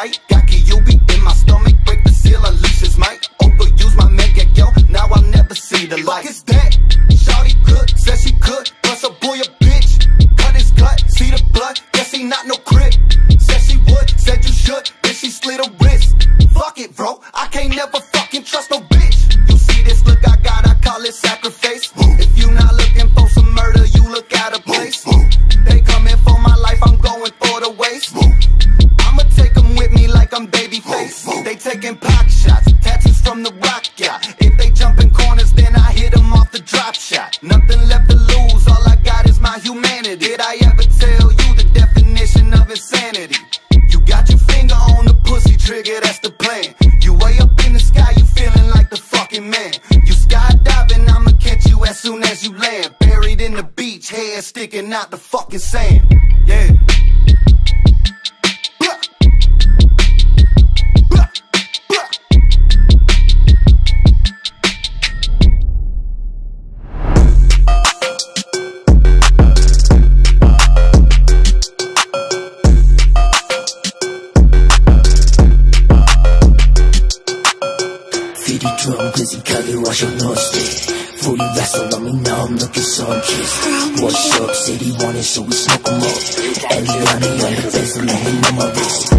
tight. Got Kyubi in my stomach, break the seal, unleash his mic. Overuse my mega, yo, now I'll never see the light. Fuck is that? Shawty good, said she could, plus a boy a bitch. Cut his gut, see the blood, guess he not no crip. Said she would, said you should, then she slit her wrist. Fuck it, bro, I can't never fucking trust no bitch. You see this look I got, I call it sacrifice. If you not looking for some murder, you look out of place. They coming for my life, I'm going for the waste. I'ma take them with me like I'm Babyface. They taking pot shots, tattoos from the rock, yeah. If they jumping corners, then I hit them off the drop shot. Nothing left to lose, all I got is my humanity. Did I ever tell you the definition of insanity? You got your finger on the pussy trigger, that's the plan. You way up in the sky, you feeling like the fucking man. You skydiving, I'ma catch you as soon as you land. Buried in the beach, hair sticking out the fucking sand. Yeah. 드럼 끈적하게 와셔놓았지 Fully wrestle on me now I'm looking sun-kissed What's up city wanted so we smoke 'em up Eliana on the fence let me know my wrist